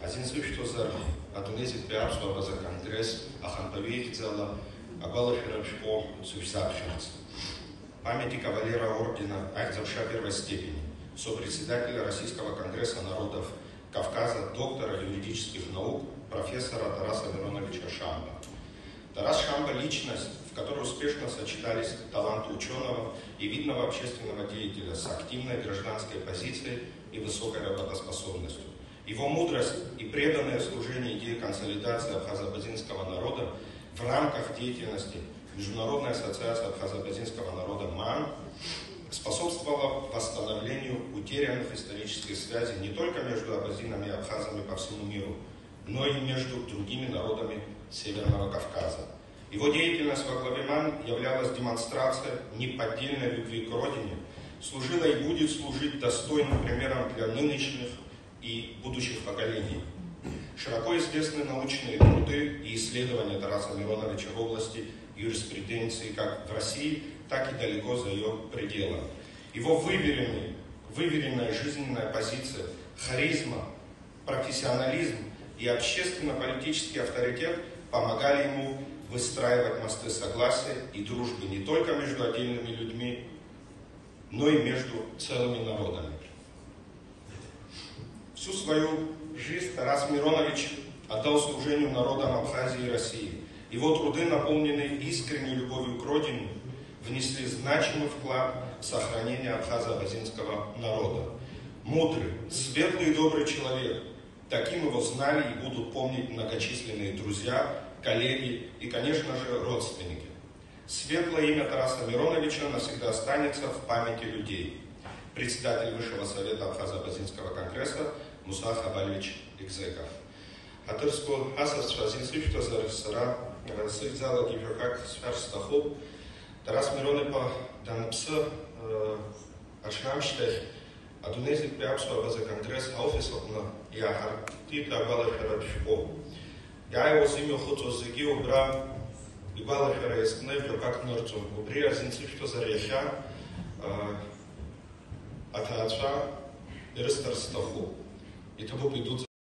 Азинсвиштозар Адунезит Пиарсуава за Конгресс Ахантовихцела Агвалаширабшко Сувсабшинц. Памяти кавалера ордена Айхзавша первой степени, сопредседателя Российского конгресса народов Кавказа, доктора юридических наук, профессора Тараса Мироновича Шамба. Тарас Шамба – личность, в которой успешно сочетались таланты ученого и видного общественного деятеля с активной гражданской позицией и высокой работоспособностью. Его мудрость и преданное служение идее консолидации абхазо-абазинского народа в рамках деятельности Международной ассоциации абхазо-абазинского народа МААН способствовало восстановлению утерянных исторических связей не только между абазинами и абхазами по всему миру, но и между другими народами Северного Кавказа. Его деятельность во главе МААН являлась демонстрацией неподдельной любви к родине, служила и будет служить достойным примером для нынешних и будущих поколений. Широко известны научные труды и исследования Тараса Мироновича в области юриспруденции как в России, так и далеко за ее пределами. Его выверенная жизненная позиция, харизма, профессионализм и общественно-политический авторитет помогали ему выстраивать мосты согласия и дружбы не только между отдельными людьми, но и между целыми народами. Всю свою жизнь Тарас Миронович отдал служению народам Абхазии и России. Его труды, наполненные искренней любовью к родине, внесли значимый вклад в сохранение абхазо-абазинского народа. Мудрый, светлый и добрый человек. Таким его знали и будут помнить многочисленные друзья, коллеги и, конечно же, родственники. Светлое имя Тараса Мироновича навсегда останется в памяти людей. Председатель Высшего совета Абхазо-абазинского конгресса Муса Хабальевич Игзеков. Атырску асас азинсвишто зарысыра сырзала гибракак сферстаху Тарас Миронепа данпсы ашнамштех Адунезит Пиарсуава база конгресс офисовна Яхартита Агвалаширабшко. Я его зиму хочу зиги убра и Балашира искнев как норцу убри азинсвишто заряха Атаача и Рестарстаху. И тому придут